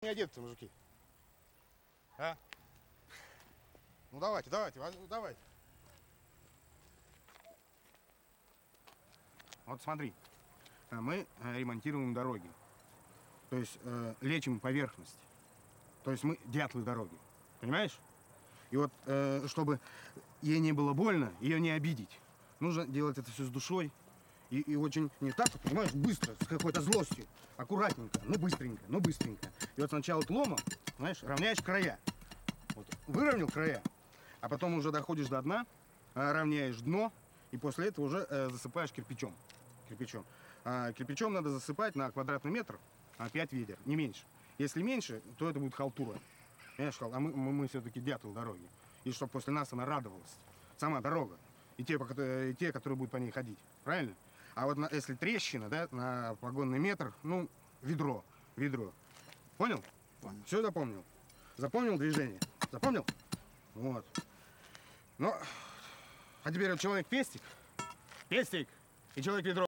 не одеты, мужики? А? Ну давайте, давайте, давайте. Вот смотри, мы ремонтируем дороги. То есть лечим поверхность. То есть мы дятлы дороги. Понимаешь? И вот, чтобы ей не было больно, ее не обидеть, нужно делать это все с душой. И очень не так, понимаешь, быстро, с какой-то злостью. Аккуратненько, но быстренько, но быстренько. И вот сначала ты ломом, знаешь, равняешь края. Вот, выровнял края, а потом уже доходишь до дна, равняешь дно, и после этого уже засыпаешь кирпичом. Кирпичом надо засыпать на квадратный метр 5 ведер, не меньше. Если меньше, то это будет халтура. Понимаешь, а мы все-таки дятел дороги. И чтобы после нас она радовалась. Сама дорога. И те, которые будут по ней ходить. Правильно? А вот если трещина, да, на погонный метр, ну, ведро. Понял? Понял. Все запомнил? Запомнил движение? Запомнил? Вот. Ну, а теперь вот человек пестик и человек ведро.